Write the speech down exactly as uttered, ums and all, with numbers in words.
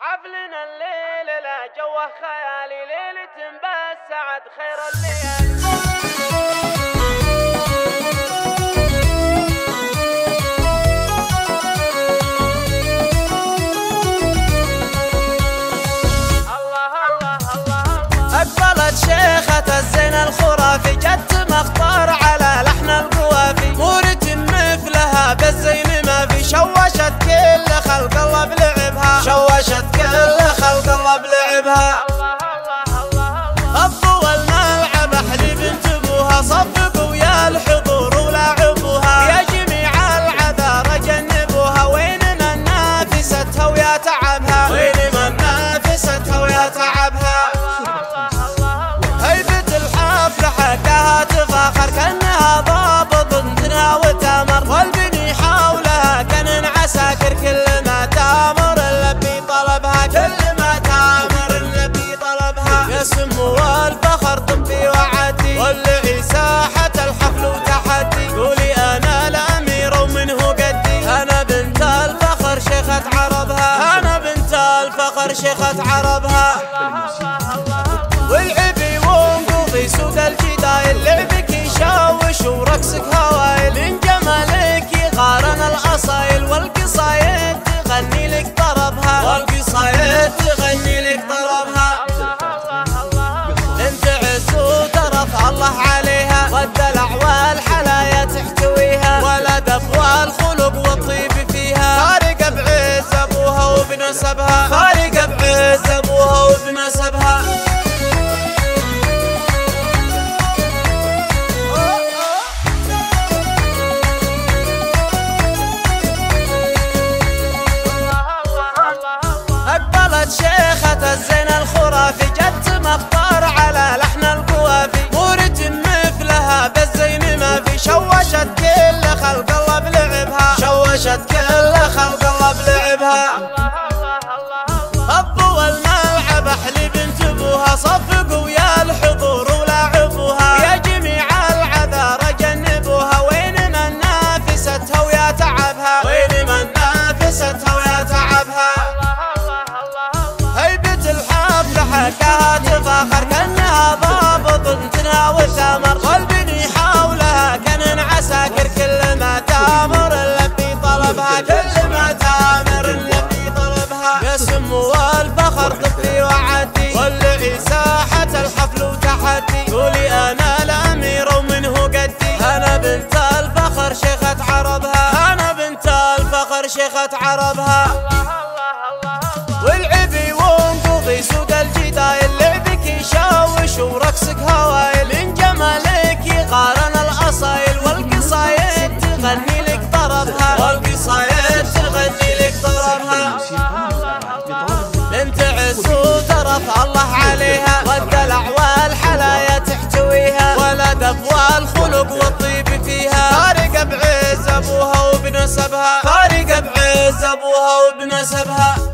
حفلنا الليل لا جوه خيالي، ليلة بس سعد خير الليالي. أقبلت شيخة الزين الخرافي، جت مختار على لحن القوافي، مورة مثلها بالزين ما في، شوشت كل خلق الله بلعبها، شوشت كل خلق الله بلعبها. خطوا الملعب احلي بنت ابوها، صفقوا يا الحضور ولاعبوها، يا جميع العذارى جنبوها، وين من نافستها ويا تعبها، وين من نافستها ويا تعبها. حكاها تفاخر كأنها ضابط انتنها وتامر، والبني حولها كان عساكر، كل ما تامر اللبي طلبها، كل ما تامر اللبي طلبها. يا سمو والفخر طبي وعدي، واللي ساحة الحفل وتحدي، قولي انا الامير ومنه قدي، انا بنت الفخر شيخة عربها، انا بنت الفخر شيخة عربها. والعبي ونقضي سود الجدايل، لعبك يشوش ورقصك هوايل، من جمالك يقارن الاصايل، والقصايد تغني لك طربها، والقصايد تغني لك طربها. انت عز وترف الله عليها، والدلع والحلايا تحتويها، والادب والخلق والطيب فيها، فارقه بعز ابوها وبنسبها، فارقه بعز ابوها وبنسبها. شيخة الزين الخرافي، جت مختار على لحن القوافي، مورة مثلها بالزين ما في، شوشت كل خلق الله بلعبها، شوشت كل خلق الله بلعبها. خطوا الملعب احلي بنت ابوها، صفقوا يا الحضور ولاعبوها، يا جميع العذارى جنبوها، وين من نافستها ويا تعبها، وين من نافستها ويا تعبها. حكاها تفاخر كأنها ضابط انتنها وثامر، والبني حولها كان عساكر، كل ما تامر اللبي طلبها، كل ما تامر اللبي طلبها. يا سمو والفخر طبي وعدي، واللي ساحة الحفل وتحدي، قولي انا الامير ومنه قدي، انا بنت الفخر شيخة عربها، انا بنت الفخر شيخة عربها. والعبي ونقضي سود الجدايل، لعبك يشوش ورقصك هوايل، من جمالك يقارن الاصايل، والقصايد تغني لك طربها، والقصايد تغني لك طربها. انت عز وترف الله عليها، والدلع والحلايا تحتويها، والادب والخلق والطيب فيها، فارقه بعز ابوها وبنسبها، فارقه بعز ابوها وبنسبها.